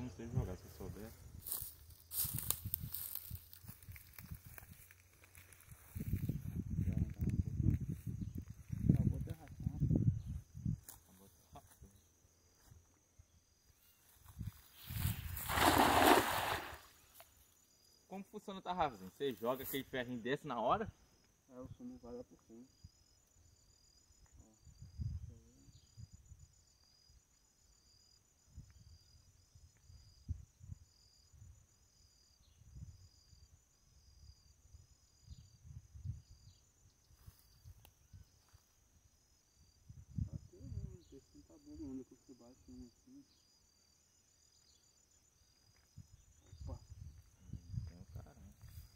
não sei jogar, se eu souber. Acabou de arrastar. Como funciona o tarrafazinho? Você joga aquele ferrinho desse na hora? É, o sumo vai lá por cima. Esse não tá bom não, depois que bate um assim. Opa! Tem um caramba.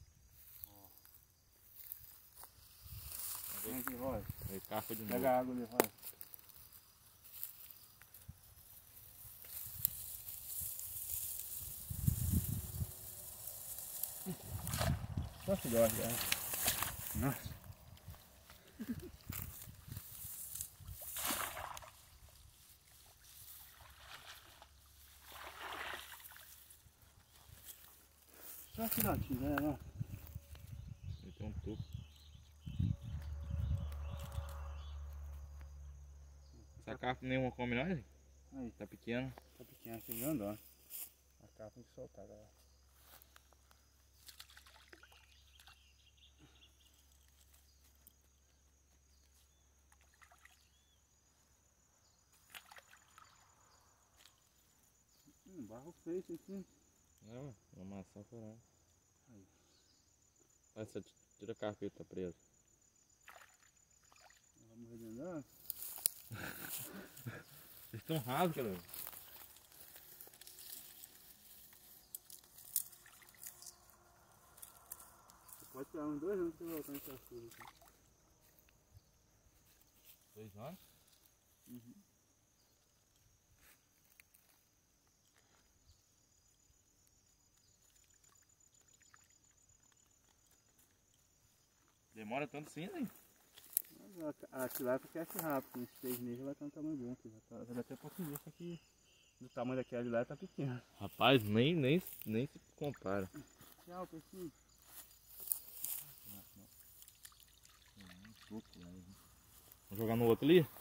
Vem aqui, Roy. Aí carpa de novo. Pega a água ali, Roy. Só filhote, cara. Nossa. Só filhotinho, né? Ele tem um tubo. Essa carpa nenhuma come nós? Aí, Tá pequena. tá pequeno, aqui grandão. A capa tem que soltar, galera. Barro feito aqui. Não, uma maçã furada. Aí. Essa tira a carpeta, tá presa. Vamos remendar? Eles estão rasos, cara. Pode esperar uns 2 anos pra você voltar nessa chuva aqui. 2 anos? Uhum. Demora tanto assim, né? A tilápia cresce rápido, com uns 6 meses ela tá um tamanho bom. Já dá até pouco disso aqui. Do tamanho daquela de lá tá pequena. Rapaz, nem se compara. Tchau, peixinho. Vamos jogar no outro ali?